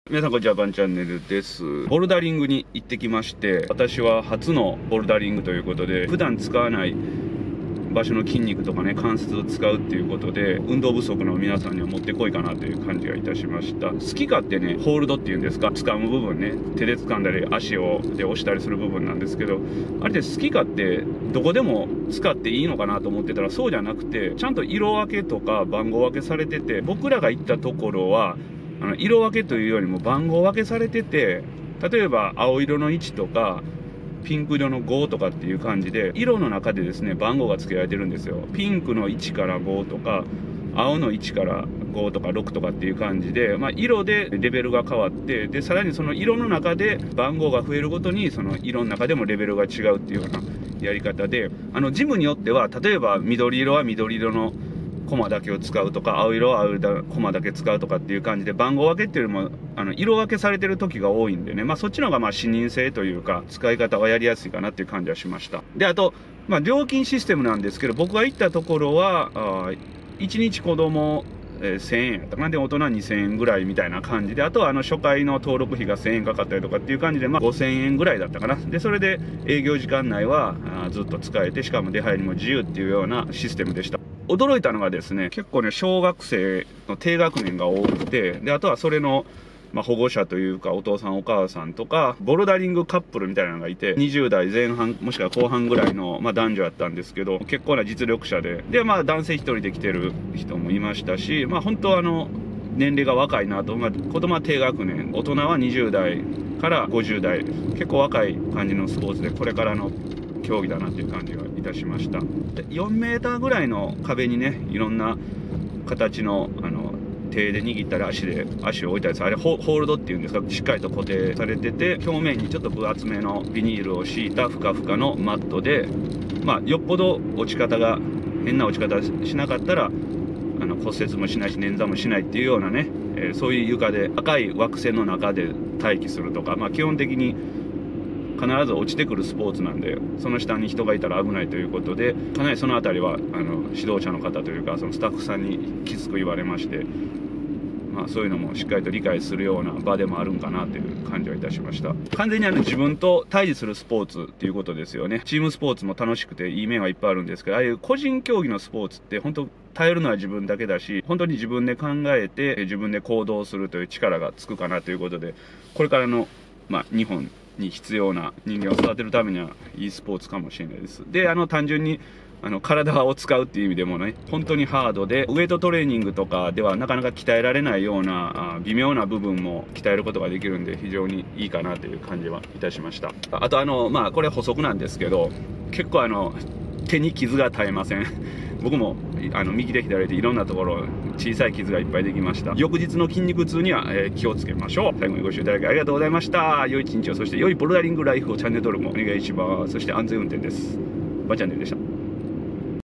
皆さんこんにちは、バンチャンネルです。ボルダリングに行ってきまして、私は初のボルダリングということで、普段使わない場所の筋肉とかね、関節を使うっていうことで、運動不足の皆さんにはもってこいかなという感じがいたしました。好き勝手ね、ホールドっていうんですか、掴む部分ね、手で掴んだり足で押したりする部分なんですけど、あれで好き勝手どこでも使っていいのかなと思ってたら、そうじゃなくて、ちゃんと色分けとか番号分けされてて、僕らが行ったところは、色分けというよりも番号分けされてて、例えば青色の1とかピンク色の5とかっていう感じで、色の中でですね番号が付けられてるんですよ。ピンクの1から5とか青の1から5とか6とかっていう感じで、色でレベルが変わって、でさらにその色の中で番号が増えるごとにその色の中でもレベルが違うっていうようなやり方で、ジムによっては例えば緑色は緑色のコマだけを使うとか、青色は青色のコマだけ使うとかっていう感じで、番号分けっていうよりも色分けされてる時が多いんでね、そっちの方が視認性というか使い方はやりやすいかなっていう感じはしました。であと、料金システムなんですけど、僕が行ったところは1日子供1000円やったかな。で大人2000円ぐらいみたいな感じで、あとは初回の登録費が1000円かかったりとかっていう感じで、5000円ぐらいだったかな。でそれで営業時間内はずっと使えて、しかも出入りも自由っていうようなシステムでした。驚いたのがですね、結構ね小学生の低学年が多くて、であとはそれの保護者というかお父さんお母さんとかボルダリングカップルみたいなのがいて、20代前半もしくは後半ぐらいの、男女やったんですけど、結構な実力者で、男性一人で来てる人もいましたし、本当年齢が若いなと、子供は低学年、大人は20代から50代、結構若い感じのスポーツで、これからの競技だなっていう感じがいたしました。で4メーターぐらいの壁にね、いろんな形の手で握ったり足を置いたりする、あれホールドっていうんですか、しっかりと固定されてて、表面にちょっと分厚めのビニールを敷いたふかふかのマットで、よっぽど落ち方が変な落ち方しなかったら骨折もしないし捻挫もしないっていうようなね、そういう床で赤い枠線の中で待機するとか、基本的に必ず落ちてくるスポーツなんで、その下に人がいたら危ないということで、かなりその辺りは指導者の方というかそのスタッフさんにきつく言われまして、そういうのもしっかりと理解するような場でもあるんかなという感じはいたしました。完全に自分と対峙するスポーツっていうことですよね。チームスポーツも楽しくていい面はいっぱいあるんですけど、ああいう個人競技のスポーツって本当耐えるのは自分だけだし、本当に自分で考えて自分で行動するという力がつくかなということで、これからの日本に必要な人間を育てるためにはいいスポーツかもしれないです。で単純に体を使うっていう意味でもね、本当にハードで、ウエイトトレーニングとかではなかなか鍛えられないような微妙な部分も鍛えることができるんで、非常にいいかなという感じはいたしました。あとこれ補足なんですけど、結構手に傷が絶えません。僕も右で左でいろんなところ小さい傷がいっぱいできました。翌日の筋肉痛には、気をつけましょう。最後にご視聴いただきありがとうございました。良い一日を、そして良いボルダリングライフをチャンネル登録もお願いします。そして安全運転です。バチャンネルでした。